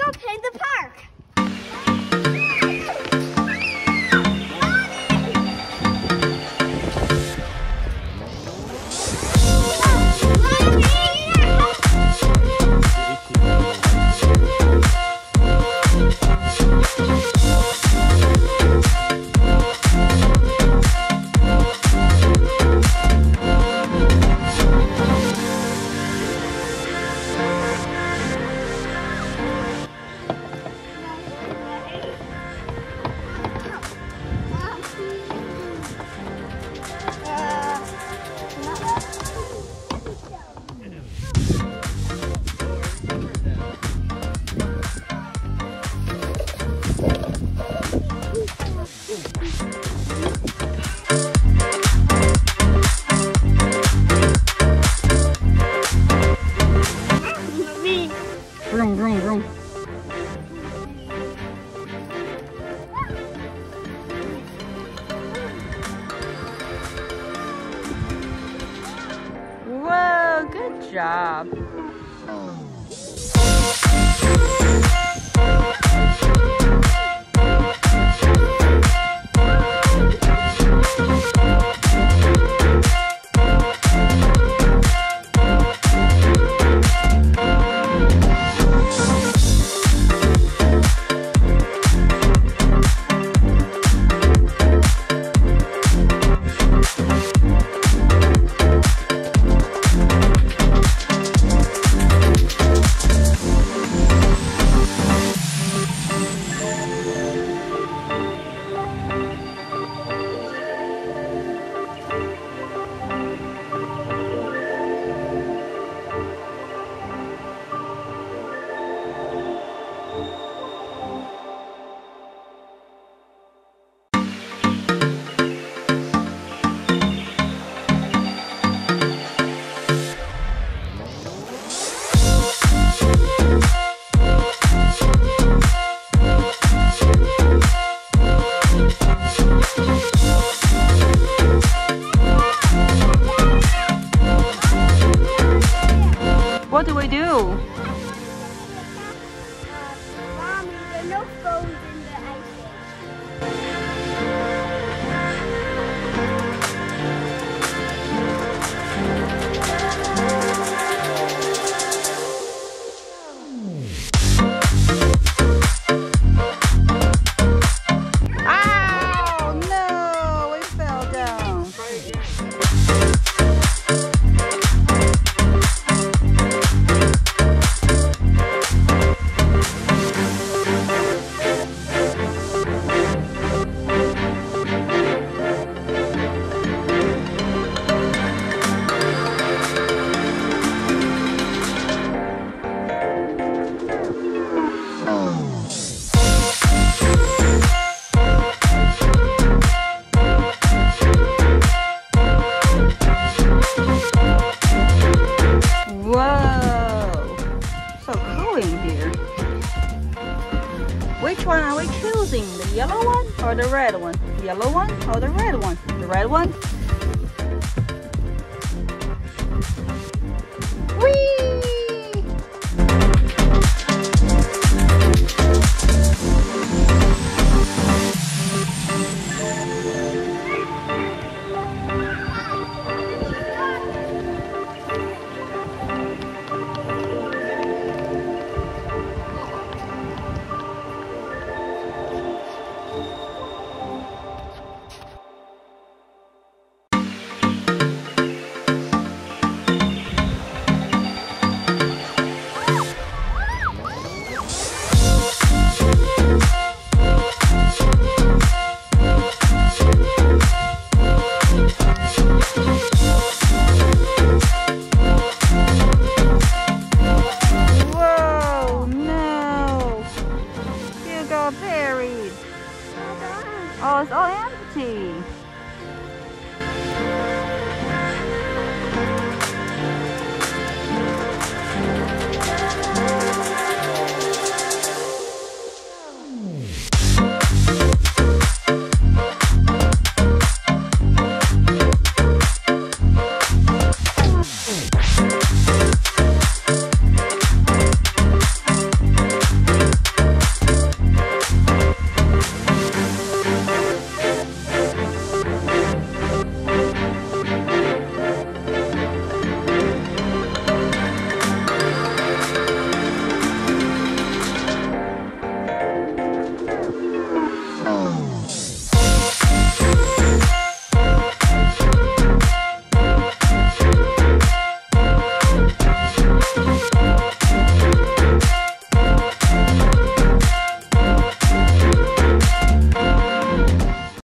go play in the park. Vroom, vroom, vroom. Whoa, good job. What do we do? Mom, there are no phones in the ice age. Oh no, we fell down. Whoa, so cool in here. Which one are we choosing? The yellow one or the red one? The yellow one or the red one? The red one? Whee! Buried. Oh, it's all empty.